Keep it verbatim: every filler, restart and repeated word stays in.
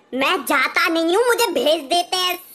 मैं जाता नहीं हूँ, मुझे भेज देते हैं